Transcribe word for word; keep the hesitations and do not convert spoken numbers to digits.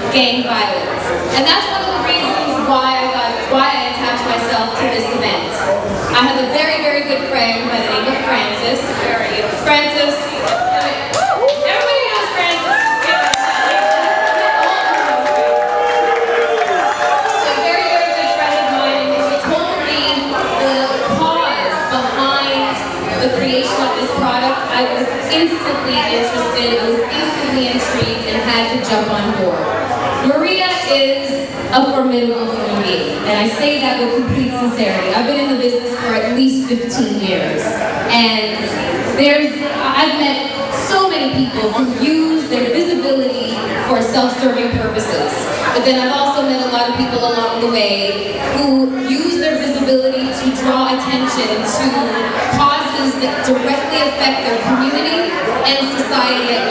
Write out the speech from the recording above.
gang violence. And that's one of the reasons why I got, why I attached myself to this event. I have a very, very good friend by the name of Francis. Francis, everybody knows Francis. Just give it a shout. A very, very good friend of mine, and she told me the cause behind the creation of this product. I was instantly interested, I was instantly intrigued, and had to jump on board. Maria is a formidable human being, and I say that with complete sincerity. I've been in the business for at least fifteen years, and there's, I've met so many people who use their visibility for self-serving purposes, but then I've also met a lot of people along the way who use their visibility to draw attention to causes that directly affect their community and society at